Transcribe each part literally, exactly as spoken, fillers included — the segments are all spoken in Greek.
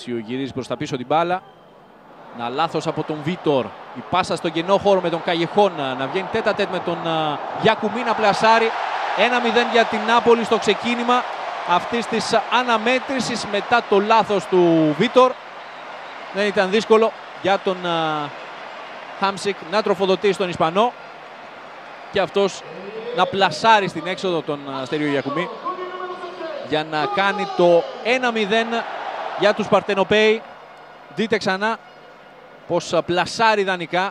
Κίτσιου γυρίζει προς τα πίσω την μπάλα. Ένα λάθος από τον Βίτορ. Η πάσα στο κενό χώρο με τον Καγεχόν να βγαίνει τέτα τέτ με τον Γιακουμί να πλασάρει. ένα μηδέν για την Νάπολη στο ξεκίνημα αυτής της αναμέτρησης μετά το λάθος του Βίτορ. Δεν ήταν δύσκολο για τον Χάμσικ να τροφοδοτήσει τον Ισπανό και αυτός να πλασάρει στην έξοδο τον Αστέριο Γιακουμί για να κάνει το ένα μηδέν για τους Παρτενοπαίοι. Δείτε ξανά πως πλασάρει ιδανικά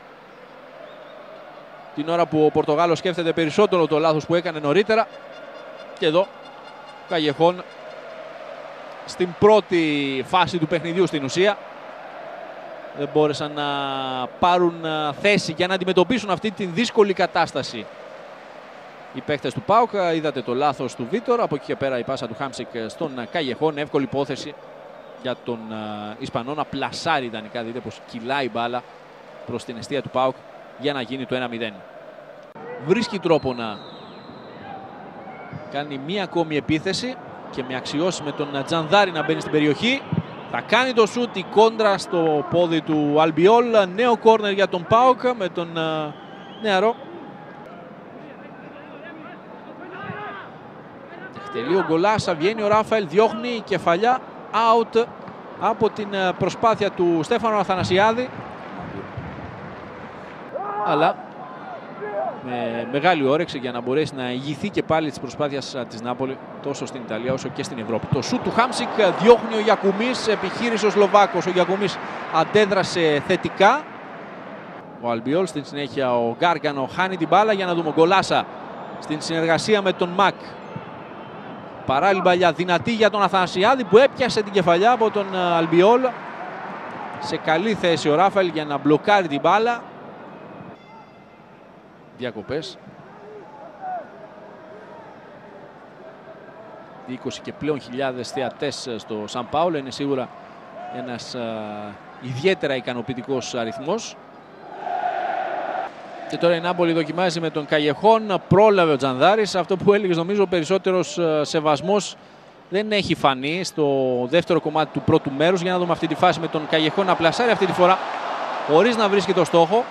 την ώρα που ο Πορτογάλος σκέφτεται περισσότερο το λάθος που έκανε νωρίτερα. Και εδώ Καγεχόν στην πρώτη φάση του παιχνιδιού στην ουσία δεν μπόρεσαν να πάρουν θέση για να αντιμετωπίσουν αυτή τη δύσκολη κατάσταση οι παίχτες του ΠΑΟΚ. Είδατε το λάθος του Βίτορ, από εκεί και πέρα η πάσα του Χάμσικ στον Καγεχόν. Εύκολη υπόθεση για τον Ισπανό να πλασάρει ιδανικά. Δείτε πως κυλάει η μπάλα προς την εστία του ΠΑΟΚ για να γίνει το ένα μηδέν. Βρίσκει τρόπο να κάνει μία ακόμη επίθεση και με αξιώσει με τον Τζανδάρη να μπαίνει στην περιοχή. Θα κάνει το σούτ, η κόντρα στο πόδι του Αλμπιόλ. Νέο κόρνερ για τον ΠΑΟΚ με τον uh, νεαρό. Εκτελεί ο Γκολάσα, βγαίνει ο Ράφαελ, διώχνει η κεφαλιά, out από την προσπάθεια του Στέφανο Αθανασιάδη. Αλλά με μεγάλη όρεξη για να μπορέσει να ηγηθεί και πάλι της προσπάθειας της Νάπολη τόσο στην Ιταλία όσο και στην Ευρώπη. Το σούτ του Χάμσικ, διώχνει ο Γιακουμής, επιχείρησε ο Σλοβάκος. Ο Γιακουμής αντέδρασε θετικά. Ο Αλμπιόλ, στην συνέχεια ο Γκάργανο χάνει την μπάλα για να δούμε ο Γκολάσα στην συνεργασία με τον Μακ. Παράλληλη παλιά δυνατή για τον Αθανασιάδη που έπιασε την κεφαλιά από τον Αλμπιόλ. Σε καλή θέση ο Ράφαελ για να μπλοκάρει την μπάλα. Διακοπές. είκοσι και πλέον χιλιάδες θεατές στο Σαν Πάολο. Είναι σίγουρα ένας α, ιδιαίτερα ικανοποιητικός αριθμός. Και τώρα η Νάπολη δοκιμάζει με τον Καγεχόν. Πρόλαβε ο Τζανδάρης. Αυτό που έλεγε νομίζω ο περισσότερος σεβασμός δεν έχει φανεί στο δεύτερο κομμάτι του πρώτου μέρους. Για να δούμε αυτή τη φάση με τον Καγεχόν να πλασάρει αυτή τη φορά χωρίς να βρίσκει το στόχο.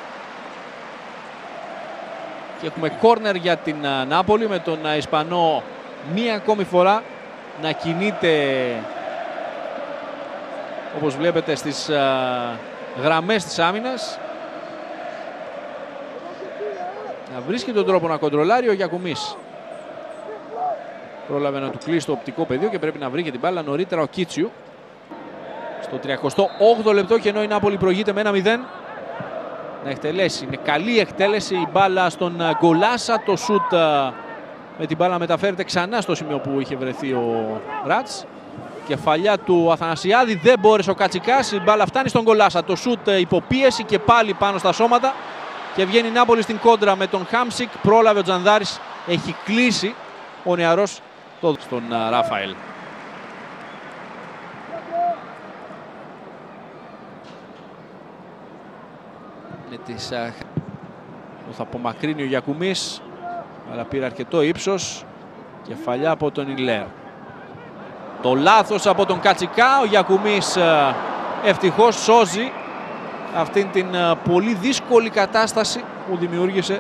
Και έχουμε κόρνερ για την Νάπολη με τον Ισπανό μία ακόμη φορά να κινείται όπως βλέπετε στις γραμμές της άμυνας. Να βρίσκει τον τρόπο να κοντρολάρει ο Γιακουμής. Πρόλαβε να του κλείσει το οπτικό πεδίο και πρέπει να βρει και την μπάλα νωρίτερα ο Κίτσιου. Στο τριακοστό όγδοο λεπτό και ενώ η Νάπολη προηγείται με ένα μηδέν. Να εκτελέσει, είναι καλή εκτέλεση η μπάλα στον Γκολάσα. Το σούτ με την μπάλα μεταφέρεται ξανά στο σημείο που είχε βρεθεί ο Ράτς. Κεφαλιά του Αθανασιάδη, δεν μπόρεσε ο Κατσικάς. Η μπάλα φτάνει στον Γκολάσα. Το σούτ υποπίεση και πάλι πάνω στα σώματα. Και βγαίνει η Νάπολη στην κόντρα με τον Χάμσικ. Πρόλαβε ο Τζανδάρης, έχει κλείσει ο νεαρός στον Ράφαελ. Με τις, το θα απομακρύνει ο Γιακουμής, αλλά πήρε αρκετό ύψος. Κεφαλιά από τον Ιλέρ. Το λάθος από τον Κατσικά. Ο Γιακουμής ευτυχώς σώζει αυτήν την πολύ δύσκολη κατάσταση που δημιούργησε,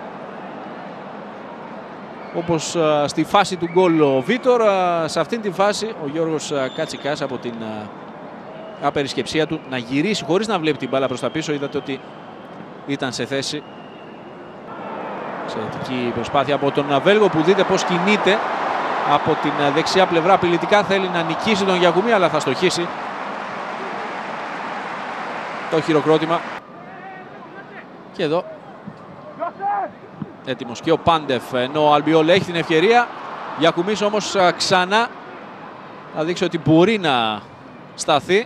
όπως στη φάση του γκολ ο Βίτορ. Σε αυτήν τη φάση ο Γιώργος Κατσικάς από την απερισκεψία του να γυρίσει χωρίς να βλέπει την μπάλα προς τα πίσω. Είδατε ότι ήταν σε θέση. Εξαιρετική προσπάθεια από τον Βέλγο που δείτε πως κινείται από την δεξιά πλευρά. Απειλητικά θέλει να νικήσει τον Γιακουμί, αλλά θα στοχίσει το χειροκρότημα. Και εδώ έτοιμος και ο Πάντεφ, ενώ ο Αλμπιόλ έχει την ευκαιρία. Γιακουμής όμως ξανά θα δείξει ότι μπορεί να σταθεί,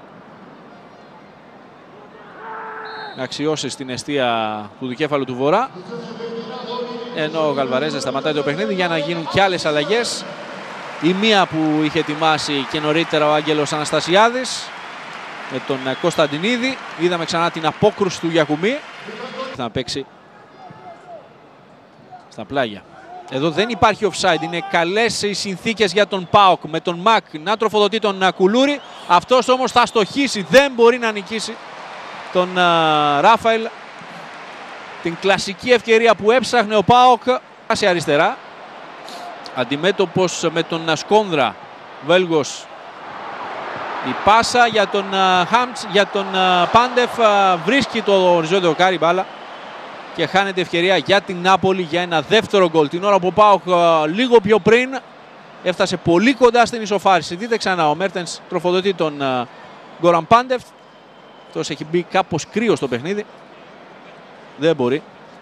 να αξιώσει στην εστία του δικέφαλου του Βορρά, ενώ ο Γαλβαρέζα σταματάει το παιχνίδι για να γίνουν και άλλες αλλαγές. Η μία που είχε ετοιμάσει και νωρίτερα ο Άγγελος Αναστασιάδης με τον Κωνσταντινίδη. Είδαμε ξανά την απόκρουση του Γιακουμί. Θα παίξει στα πλάγια. Εδώ δεν υπάρχει offside, είναι καλές οι συνθήκες για τον ΠΑΟΚ με τον Μακ να τροφοδοτεί τον Κουλούρη. Αυτός όμως θα στοχίσει, δεν μπορεί να νικήσει τον uh, Ράφαελ. Την κλασική ευκαιρία που έψαχνε ο ΠΑΟΚ σε αριστερά. Αντιμέτωπος με τον Σκόνδρα, Βέλγος. Η πάσα για τον uh, Χάμτς, για τον uh, Πάντεφ, uh, βρίσκει το οριζόντιο δοκάρι μπάλα και χάνεται ευκαιρία για την Νάπολη για ένα δεύτερο γκολ. Την ώρα που ο ΠΑΟΚ uh, λίγο πιο πριν έφτασε πολύ κοντά στην ισοφάριση. Δείτε ξανά, ο Μέρτενς τροφοδοτεί τον uh, Γκόραν Πάντεφ. Αυτός έχει μπει κάπως κρύο στο παιχνίδι. Δεν μπορεί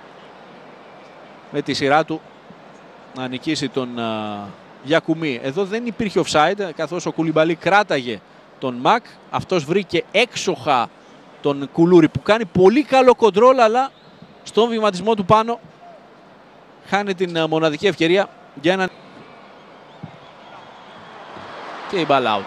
με τη σειρά του να νικήσει τον uh, Γιακουμί. Εδώ δεν υπήρχε offside, καθώς ο Κουλιμπαλί κράταγε τον Μακ. Αυτός βρήκε έξοχα τον Κουλούρη που κάνει πολύ καλό κοντρόλ, αλλά στον βηματισμό του πάνω χάνει την uh, μοναδική ευκαιρία για έναν... Και η μπάλα out.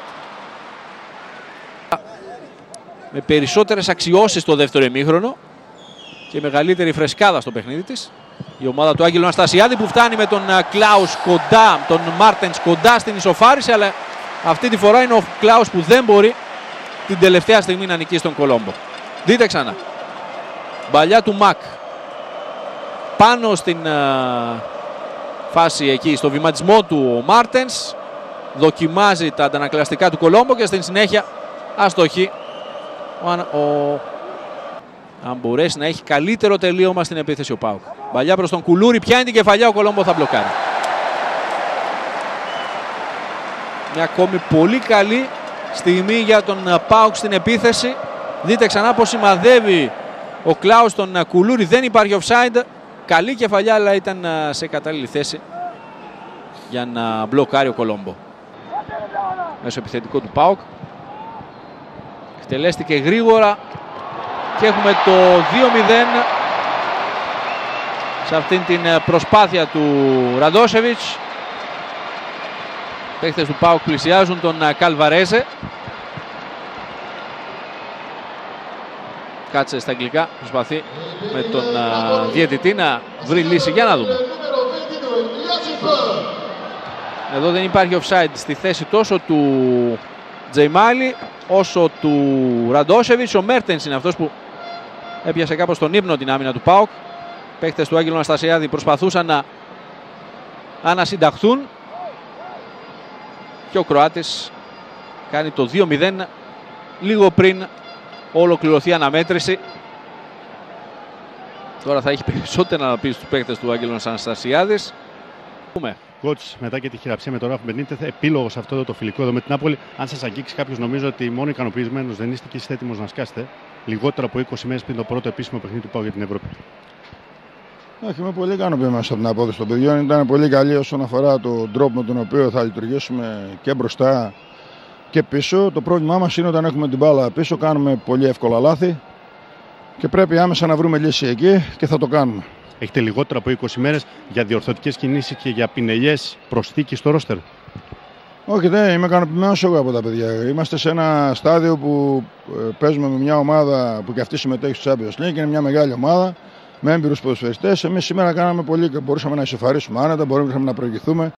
Με περισσότερες αξιώσεις στο δεύτερο ημίχρονο και μεγαλύτερη φρεσκάδα στο παιχνίδι της. Η ομάδα του Άγγελου Αναστασιάδη που φτάνει με τον Κλάους κοντά, τον Μάρτενς κοντά στην ισοφάριση, αλλά αυτή τη φορά είναι ο Κλάους που δεν μπορεί την τελευταία στιγμή να νικήσει τον Κολόμπο. Δείτε ξανά. Μπαλιά του Μακ. Πάνω στην uh, φάση εκεί, στο βηματισμό του ο Μάρτενς. Δοκιμάζει τα αντανακλαστικά του Κολόμπο και στην συνέχεια αστοχή. Ο, ο, αν μπορέσει να έχει καλύτερο τελείωμα στην επίθεση ο ΠΑΟΚ. Μπαλιά προς τον Κουλούρη, πιάνει την κεφαλιά, ο Κολόμπο θα μπλοκάρει. Μια ακόμη πολύ καλή στιγμή για τον ΠΑΟΚ στην επίθεση. Δείτε ξανά πως σημαδεύει ο Κλάους τον Κουλούρη, δεν υπάρχει offside. Καλή κεφαλιά, αλλά ήταν σε κατάλληλη θέση για να μπλοκάρει ο Κολόμπο. Μέσω επιθετικό του ΠΑΟΚ. Εκτελέστηκε γρήγορα και έχουμε το δύο μηδέν σε αυτήν την προσπάθεια του Ραντόσεβιτς. Οι παίκτες του ΠΑΟΚ πλησιάζουν τον Καλβαρέζε. Κάτσε στα αγγλικά, προσπαθεί με τον uh, διαιτητή να βρει λύση. Για να δούμε. Εδώ δεν υπάρχει offside στη θέση τόσο του Τζεϊμάλι όσο του Ραντόσεβιτς. Ο Μέρτενς είναι αυτός που έπιασε κάπως τον ύπνο την άμυνα του ΠΑΟΚ. Παίκτες του Άγγελου Αναστασιάδη προσπαθούσαν να ανασυνταχθούν και ο Κροάτης κάνει το δύο μηδέν λίγο πριν ολοκληρωθεί η αναμέτρηση. Τώρα θα έχει περισσότερα να πει στους παίκτες του Άγγελου Αναστασιάδης. Κότς, μετά και τη χειραψία με τον Ράφο Μπενίτεθ, επίλογο σε αυτό εδώ το φιλικό εδώ με την Νάπολη. Αν σας αγγίξει κάποιος, νομίζω ότι μόνο ικανοποιημένος δεν είστε και είστε έτοιμος να σκάσετε. Λιγότερο από είκοσι μέρες πριν το πρώτο επίσημο παιχνίδι του ΠΑΟΚ για την Ευρώπη. Όχι, είμαι πολύ ικανοποιημένος από την απόδοση των παιδιών. Ήταν πολύ καλή όσον αφορά τον τρόπο με τον οποίο θα λειτουργήσουμε και μπροστά και πίσω. Το πρόβλημά μας είναι όταν έχουμε την μπάλα πίσω, κάνουμε πολύ εύκολα λάθη και πρέπει άμεσα να βρούμε λύση εκεί και θα το κάνουμε. Έχετε λιγότερο από είκοσι μέρες για διορθωτικές κινήσεις και για πινελιές προσθήκης στο ρόστερ. Όχι, δεν είμαι ικανοποιημένος εγώ από τα παιδιά. Είμαστε σε ένα στάδιο που παίζουμε με μια ομάδα που και αυτή συμμετέχει στο Champions League. Είναι μια μεγάλη ομάδα με έμπειρους ποδοσφαιριστές. Εμείς σήμερα κάναμε πολύ και μπορούσαμε να ισοφαρίσουμε άνετα, μπορούσαμε να προηγηθούμε.